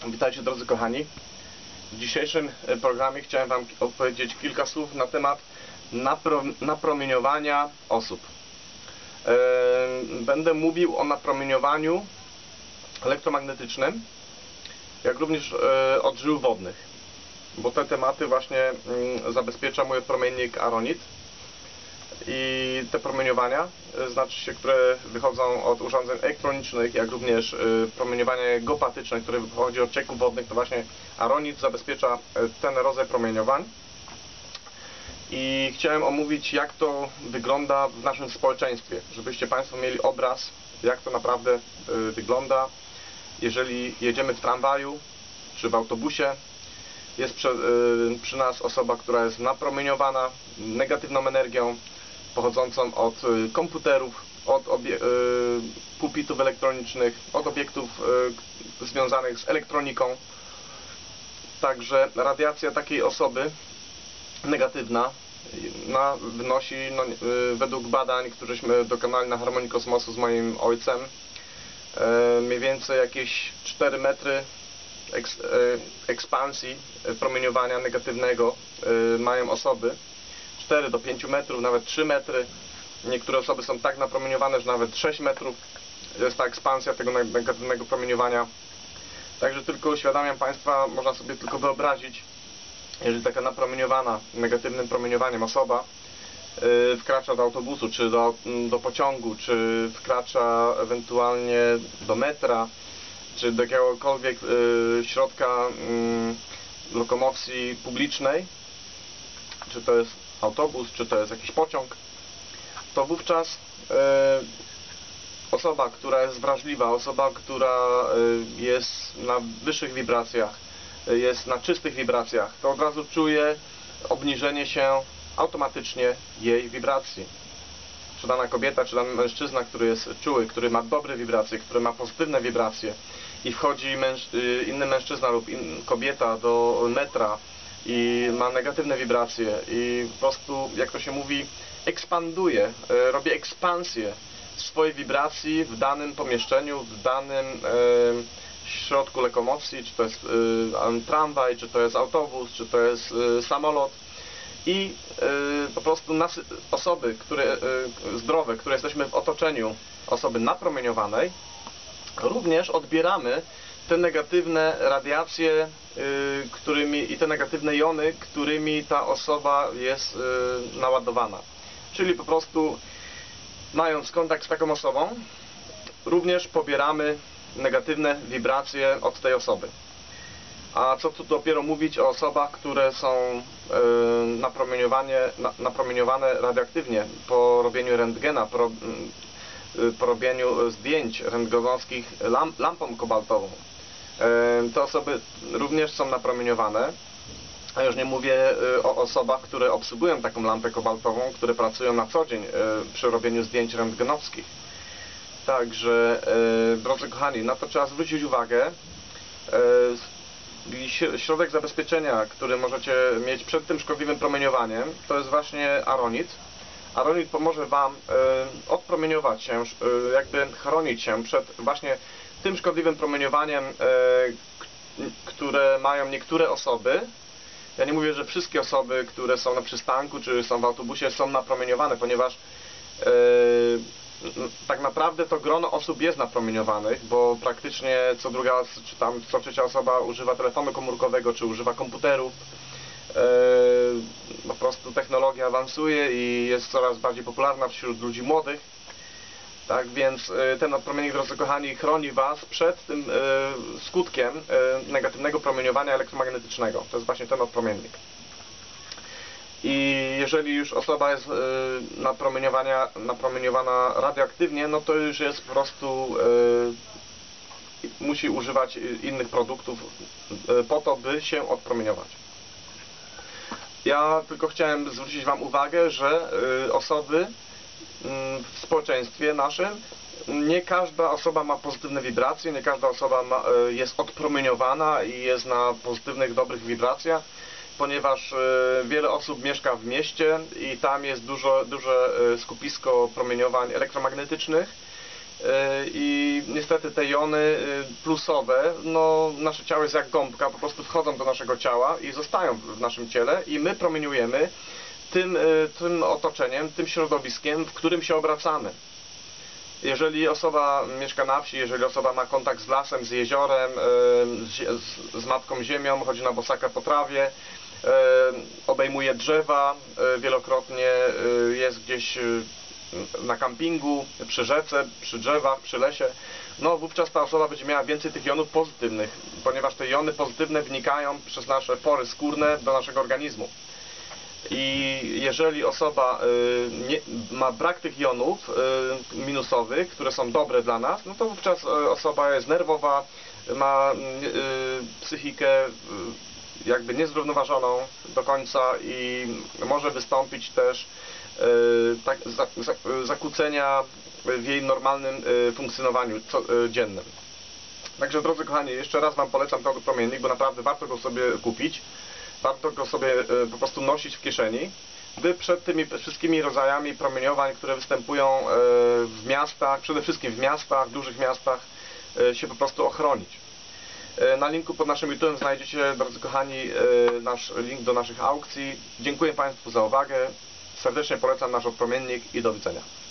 Witajcie, drodzy kochani. W dzisiejszym programie chciałem Wam opowiedzieć kilka słów na temat napromieniowania osób. Będę mówił o napromieniowaniu elektromagnetycznym, jak również od żył wodnych, bo te tematy właśnie zabezpiecza mój promiennik Aronit. I te promieniowania, znaczy się, które wychodzą od urządzeń elektronicznych, jak również promieniowanie geopatyczne, które wychodzi od cieków wodnych, to właśnie Aronit zabezpiecza ten rodzaj promieniowań. I chciałem omówić, jak to wygląda w naszym społeczeństwie, żebyście Państwo mieli obraz, jak to naprawdę wygląda, jeżeli jedziemy w tramwaju czy w autobusie. Jest przy nas osoba, która jest napromieniowana negatywną energią pochodzącą od komputerów, od pulpitów elektronicznych, od obiektów związanych z elektroniką. Także radiacja takiej osoby negatywna wynosi, według badań, któreśmy dokonali na Harmonii Kosmosu z moim ojcem, mniej więcej jakieś 4 metry ekspansji promieniowania negatywnego mają osoby. 4 do 5 metrów, nawet 3 metry. Niektóre osoby są tak napromieniowane, że nawet 6 metrów jest ta ekspansja tego negatywnego promieniowania. Także tylko uświadamiam Państwa, można sobie tylko wyobrazić, jeżeli taka napromieniowana negatywnym promieniowaniem osoba wkracza do autobusu, czy do pociągu, czy wkracza ewentualnie do metra, czy do jakiegokolwiek środka lokomocji publicznej, czy to jest autobus, czy to jest jakiś pociąg, to wówczas osoba, która jest wrażliwa, osoba, która jest na wyższych wibracjach, jest na czystych wibracjach, to od razu czuje obniżenie się automatycznie jej wibracji. Czy dana kobieta, czy dany mężczyzna, który jest czuły, który ma dobre wibracje, który ma pozytywne wibracje i wchodzi inny mężczyzna lub kobieta do metra i ma negatywne wibracje i po prostu, jak to się mówi, ekspanduje, robi ekspansję swojej wibracji w danym pomieszczeniu, w danym środku lokomocji, czy to jest tramwaj, czy to jest autobus, czy to jest samolot. I po prostu osoby, zdrowe, które jesteśmy w otoczeniu osoby napromieniowanej, również odbieramy te negatywne radiacje i te negatywne jony, którymi ta osoba jest naładowana. Czyli po prostu, mając kontakt z taką osobą, również pobieramy negatywne wibracje od tej osoby. A co tu dopiero mówić o osobach, które są napromieniowane radioaktywnie po robieniu rentgena, po robieniu zdjęć rentgenowskich lampą kobaltową. Te osoby również są napromieniowane, a już nie mówię o osobach, które obsługują taką lampę kobaltową, które pracują na co dzień przy robieniu zdjęć rentgenowskich. Także, drodzy kochani, na to trzeba zwrócić uwagę. Środek zabezpieczenia, który możecie mieć przed tym szkodliwym promieniowaniem, to jest właśnie Aronit. Aronit pomoże Wam odpromieniować się, jakby chronić się przed właśnie tym szkodliwym promieniowaniem, które mają niektóre osoby. Ja nie mówię, że wszystkie osoby, które są na przystanku czy są w autobusie, są napromieniowane, ponieważ tak naprawdę to grono osób jest napromieniowanych, bo praktycznie co druga czy tam co trzecia osoba używa telefonu komórkowego, czy używa komputerów. Po prostu technologia awansuje i jest coraz bardziej popularna wśród ludzi młodych. Tak więc ten nadpromiennik, drodzy kochani, chroni Was przed tym skutkiem negatywnego promieniowania elektromagnetycznego. To jest właśnie ten nadpromiennik. I jeżeli już osoba jest napromieniowana radioaktywnie, no to już jest po prostu musi używać innych produktów po to, by się odpromieniować. Ja tylko chciałem zwrócić Wam uwagę, że osoby w społeczeństwie naszym, nie każda osoba ma pozytywne wibracje, nie każda osoba jest odpromieniowana i jest na pozytywnych, dobrych wibracjach, ponieważ wiele osób mieszka w mieście i tam jest duże skupisko promieniowań elektromagnetycznych i niestety te jony plusowe, no nasze ciało jest jak gąbka, po prostu wchodzą do naszego ciała i zostają w naszym ciele i my promieniujemy tym otoczeniem, tym środowiskiem, w którym się obracamy. Jeżeli osoba mieszka na wsi, jeżeli osoba ma kontakt z lasem, z jeziorem, z Matką Ziemią, chodzi na bosaka po trawie, obejmuje drzewa, wielokrotnie jest gdzieś na kampingu, przy rzece, przy drzewach, przy lesie, no wówczas ta osoba będzie miała więcej tych jonów pozytywnych, ponieważ te jony pozytywne wnikają przez nasze pory skórne do naszego organizmu. I jeżeli osoba ma brak tych jonów minusowych, które są dobre dla nas, no to wówczas osoba jest nerwowa, ma psychikę jakby niezrównoważoną do końca i może wystąpić też zakłócenia w jej normalnym funkcjonowaniu dziennym. Także drodzy kochani, jeszcze raz Wam polecam ten promiennik, bo naprawdę warto go sobie kupić. Warto go sobie po prostu nosić w kieszeni, by przed tymi wszystkimi rodzajami promieniowań, które występują w miastach, przede wszystkim w miastach, dużych miastach, się po prostu ochronić. Na linku pod naszym YouTube'em znajdziecie, drodzy kochani, nasz link do naszych aukcji. Dziękuję Państwu za uwagę. Serdecznie polecam nasz odpromiennik i do widzenia.